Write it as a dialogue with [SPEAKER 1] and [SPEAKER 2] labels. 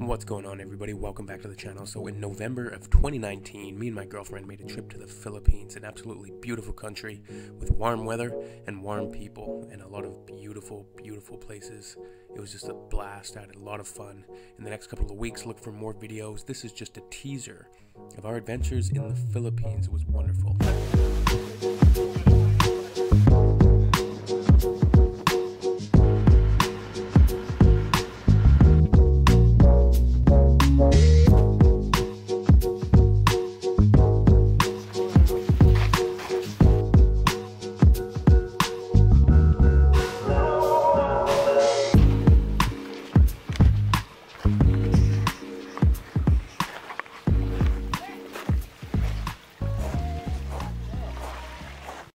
[SPEAKER 1] What's going on, everybody? Welcome back to the channel. So in November of 2019, me and my girlfriend made a trip to the Philippines, an absolutely beautiful country with warm weather and warm people and a lot of beautiful places. It was just a blast. I had a lot of fun. In the next couple of weeks, look for more videos. This is just a teaser of our adventures in the Philippines. It was wonderful.